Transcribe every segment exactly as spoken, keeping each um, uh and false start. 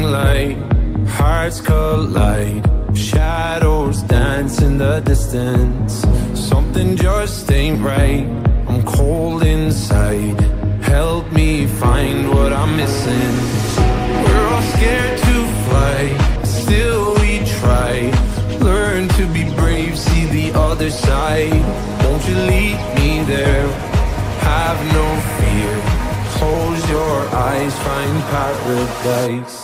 blinding light, hearts collide, shadows dance in the distance. Something just ain't right, I'm cold inside. Help me find what I'm missing. We're all scared to fly, still we try. Learn to be brave, see the other side. Won't you lead me there? Have no fear. Close your eyes, find paradise.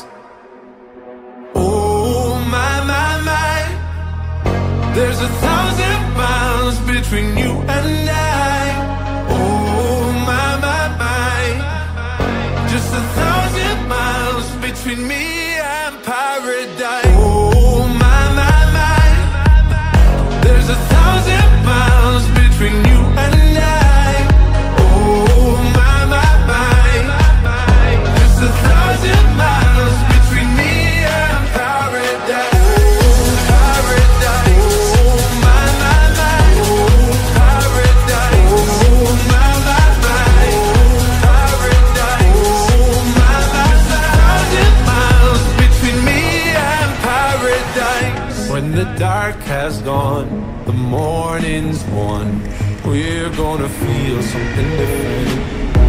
Oh my, my, my. There's a thousand miles between you and I. Oh my, my, my. Just a thousand miles between me and paradise. Oh my, my, my. There's a thousand miles between you and I. Oh my, my, my. Just a thousand miles between me and paradise. Paradise. Oh my, my, my. Paradise. Oh my, my, my. Paradise. Oh my, my, my. Thousand miles between me and paradise. When the dark has gone, the morning's won. We're gonna feel something different.